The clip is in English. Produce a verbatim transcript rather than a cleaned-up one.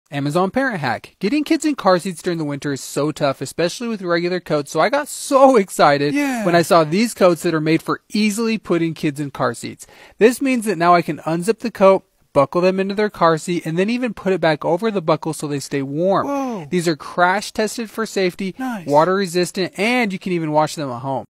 Amazon parent hack. Getting kids in car seats during the winter is so tough, especially with regular coats, so I got so excited yeah. when I saw these coats that are made for easily putting kids in car seats. This means that now I can unzip the coat, buckle them into their car seat, and then even put it back over the buckle so they stay warm. Whoa. These are crash tested for safety, nice. water resistant, and you can even wash them at home.